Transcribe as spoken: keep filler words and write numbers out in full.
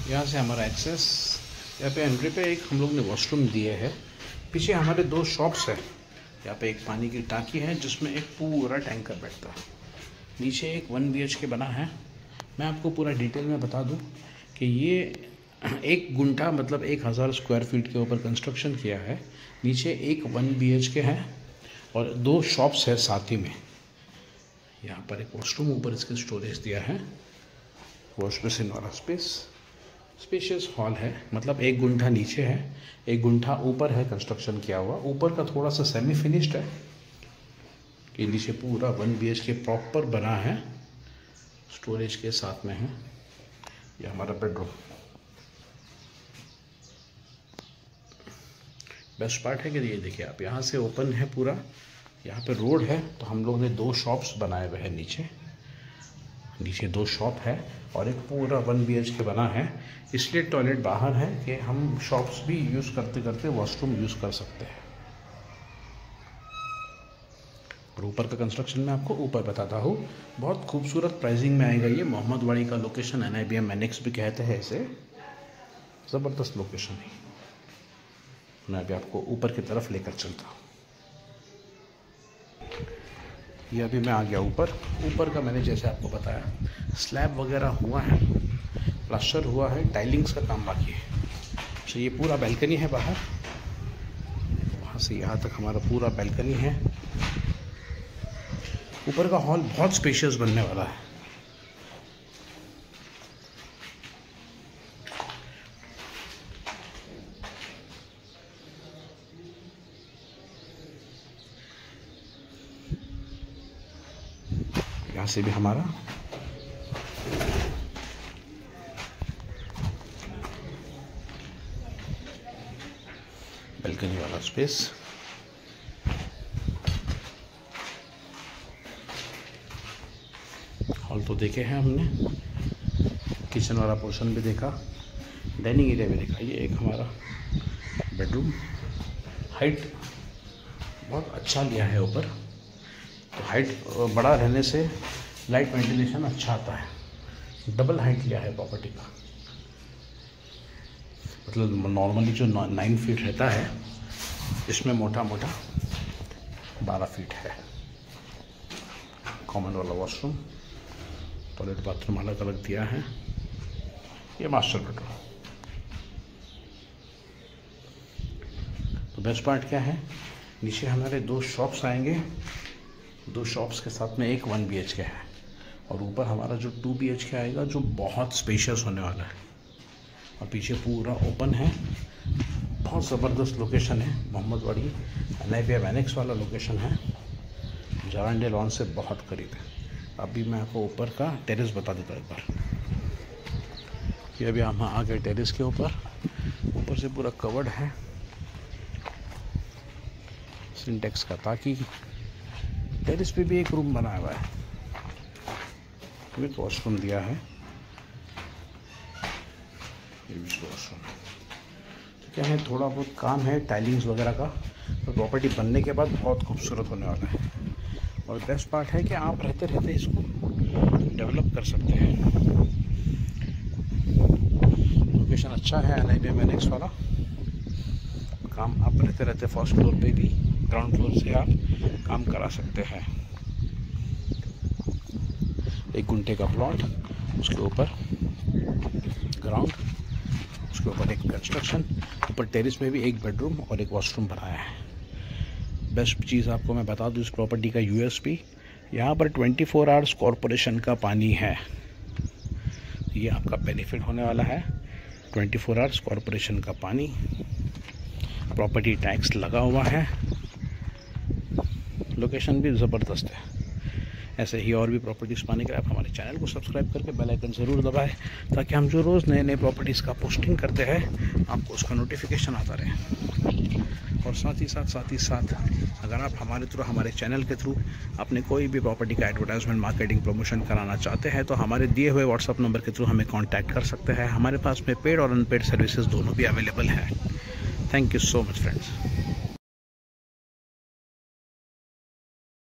यहाँ से हमारा एक्सेस। यहाँ पे एंट्री पे एक हम लोग ने वॉशरूम दिए है। पीछे हमारे दो शॉप्स है। यहाँ पे एक पानी की टांकी है जिसमें एक पूरा टैंकर बैठता है। नीचे एक वन बी एच के बना है। मैं आपको पूरा डिटेल में बता दूं कि ये एक गुंठा मतलब एक हज़ार स्क्वायर फीट के ऊपर कंस्ट्रक्शन किया है। नीचे एक वन बी एच के है और दो शॉप्स है साथ ही में। यहाँ पर एक वॉशरूम, ऊपर इसके स्टोरेज दिया है, वॉश बेसिन वाला स्पेस, स्पेशियस हॉल है। मतलब एक गुंठा नीचे है, एक गुंठा ऊपर है कंस्ट्रक्शन किया हुआ। ऊपर का थोड़ा सा सेमी फिनिश्ड है कि नीचे पूरा one B H K proper बना है, स्टोरेज के साथ में है। ये हमारा बेडरूम। बेस्ट पार्ट है कि ये देखिए आप, यहाँ से ओपन है पूरा, यहाँ पे रोड है। तो हम लोग ने दो शॉप्स बनाए हुए हैं नीचे नीचे दो शॉप है और एक पूरा वन बी एच के बना है। इसलिए टॉयलेट बाहर है कि हम शॉप्स भी यूज़ करते करते वॉशरूम यूज़ कर सकते हैं। और ऊपर का कंस्ट्रक्शन मैं आपको ऊपर बताता हूँ। बहुत खूबसूरत प्राइसिंग में आएगा ये। मोहम्मदवाड़ी का location, N I B M annexe भी कहते हैं इसे। ज़बरदस्त लोकेशन है। मैं अभी आपको ऊपर की तरफ लेकर चलता हूँ। ये अभी मैं आ गया ऊपर। ऊपर का मैंने जैसे आपको बताया स्लैब वगैरह हुआ है, प्लास्टर हुआ है, टाइलिंग्स का काम बाकी है। तो ये पूरा बैल्कनी है बाहर, वहाँ से यहाँ तक हमारा पूरा बैल्कनी है। ऊपर का हॉल बहुत स्पेशियस बनने वाला है। यहाँ से भी हमारा बैल्कनी वाला स्पेस। हॉल तो देखे हैं हमने, किचन वाला पोर्शन भी देखा, डाइनिंग एरिया भी देखा। ये एक हमारा बेडरूम। हाइट बहुत अच्छा लिया है ऊपर, तो हाइट बड़ा रहने से लाइट वेंटिलेशन अच्छा आता है। डबल हाइट लिया है प्रॉपर्टी का। मतलब नॉर्मली जो नाइन फीट रहता है, इसमें मोटा मोटा बारह फीट है। कॉमन वाला वॉशरूम, टॉयलेट बाथरूम अलग अलग दिया है। ये मास्टर बेडरूम। तो बेस्ट पार्ट क्या है, नीचे हमारे दो शॉप्स आएंगे। दो शॉप्स के साथ में एक वन बी एच के है और ऊपर हमारा जो टू बी एच के आएगा जो बहुत स्पेशियस होने वाला है। और पीछे पूरा ओपन है। बहुत ज़बरदस्त लोकेशन है। Mohammadwadi N I B M annexe वाला लोकेशन है। जारंडे लॉन से बहुत करीब है। अभी मैं आपको ऊपर का टेरेस बता देता हूँ एक बार। ये अभी हम आ गए टेरेस के ऊपर। ऊपर से पूरा कवर्ड है, सिंटेक्स का, ताकि टेरेस पे भी एक रूम बना हुआ है। विद वॉशरूम दिया है। ये भी वॉशरूम है। तो क्या है, थोड़ा बहुत काम है टाइलिंग्स वगैरह का, तो प्रॉपर्टी बनने के बाद बहुत खूबसूरत होने वाला है। और बेस्ट पार्ट है कि आप रहते रहते इसको डेवलप कर सकते हैं। लोकेशन अच्छा है, N I B M annexe वाला। काम आप रहते रहते फर्स्ट फ्लोर पे भी, ग्राउंड फ्लोर से आप काम करा सकते हैं। एक गुंठे का प्लॉट, उसके ऊपर ग्राउंड, उसके ऊपर एक कंस्ट्रक्शन, ऊपर टेरेस में भी एक बेडरूम और एक वॉशरूम बनाया है। बेस्ट चीज़ आपको मैं बता दूँ इस प्रॉपर्टी का यू एस पी, यहाँ पर ट्वेंटी फोर आवर्स कॉरपोरेशन का पानी है। ये आपका बेनिफिट होने वाला है। ट्वेंटी फोर आवर्स कॉरपोरेशन का पानी, प्रॉपर्टी टैक्स लगा हुआ है। लोकेशन भी ज़बरदस्त है। ऐसे ही और भी प्रॉपर्टीज़ पाने के लिए आप हमारे चैनल को सब्सक्राइब करके बेल आइकन ज़रूर दबाएं, ताकि हम जो रोज़ नए नए प्रॉपर्टीज़ का पोस्टिंग करते हैं आपको उसका नोटिफिकेशन आता रहे। और साथ ही साथ साथ ही साथ अगर आप हमारे थ्रू हमारे चैनल के थ्रू अपने कोई भी प्रॉपर्टी का एडवर्टाइजमेंट, मार्केटिंग, प्रमोशन कराना चाहते हैं तो हमारे दिए हुए व्हाट्सअप नंबर के थ्रू हमें कॉन्टैक्ट कर सकते हैं। हमारे पास में पेड और अनपेड सर्विसेज दोनों भी अवेलेबल हैं। Thank you so much friends.